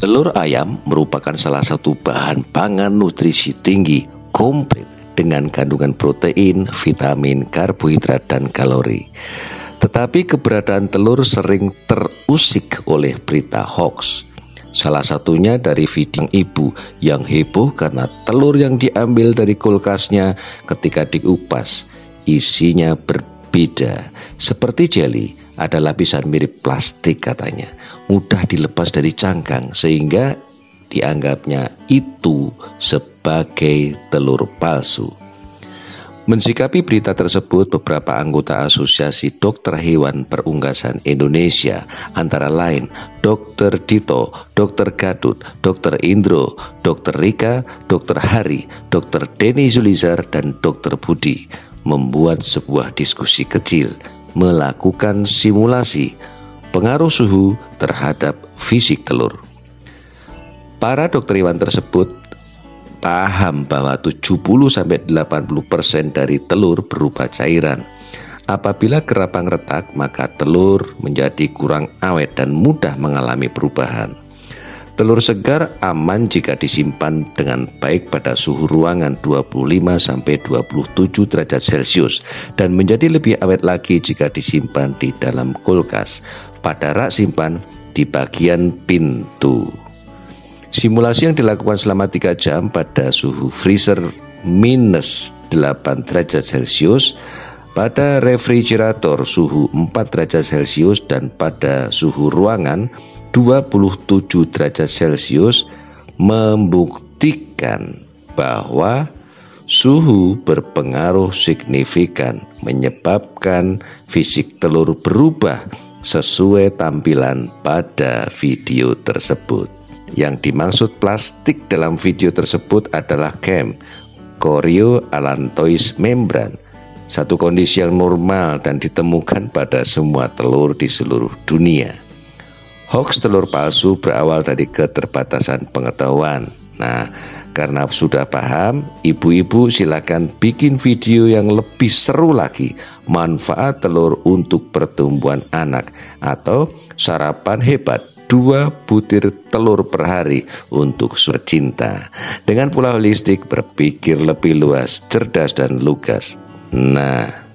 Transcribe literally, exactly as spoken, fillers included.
Telur ayam merupakan salah satu bahan pangan nutrisi tinggi, komplit dengan kandungan protein, vitamin, karbohidrat, dan kalori. Tetapi keberadaan telur sering terusik oleh berita hoax. Salah satunya dari video ibu yang heboh karena telur yang diambil dari kulkasnya ketika dikupas isinya berbeda, seperti jelly. Ada lapisan mirip plastik katanya, mudah dilepas dari cangkang sehingga dianggapnya itu sebagai telur palsu. Mensikapi berita tersebut, beberapa anggota Asosiasi Dokter Hewan Perunggasan Indonesia, antara lain Dokter Dito, Dokter Gadut, Dokter Indro, Dokter Rika, Dokter Hari, Dokter Denny Zulizar, dan Dokter Budi, membuat sebuah diskusi kecil, melakukan simulasi pengaruh suhu terhadap fisik telur. Para dokter hewan tersebut paham bahwa tujuh puluh sampai delapan puluh persen dari telur berupa cairan. Apabila kerapang retak, maka telur menjadi kurang awet dan mudah mengalami perubahan. Telur segar aman jika disimpan dengan baik pada suhu ruangan dua puluh lima sampai dua puluh tujuh derajat Celcius dan menjadi lebih awet lagi jika disimpan di dalam kulkas pada rak simpan di bagian pintu. Simulasi yang dilakukan selama tiga jam pada suhu freezer minus delapan derajat Celcius, pada refrigerator suhu empat derajat Celcius, dan pada suhu ruangan dua puluh tujuh derajat Celcius membuktikan bahwa suhu berpengaruh signifikan, menyebabkan fisik telur berubah sesuai tampilan pada video tersebut. Yang dimaksud plastik dalam video tersebut adalah C A M, Chorioallantois membran, satu kondisi yang normal dan ditemukan pada semua telur di seluruh dunia. Hoax telur palsu berawal dari keterbatasan pengetahuan. Nah, karena sudah paham, ibu-ibu silakan bikin video yang lebih seru lagi, manfaat telur untuk pertumbuhan anak, atau sarapan hebat, dua butir telur per hari untuk cinta. Dengan pola holistik, berpikir lebih luas, cerdas, dan lugas. Nah,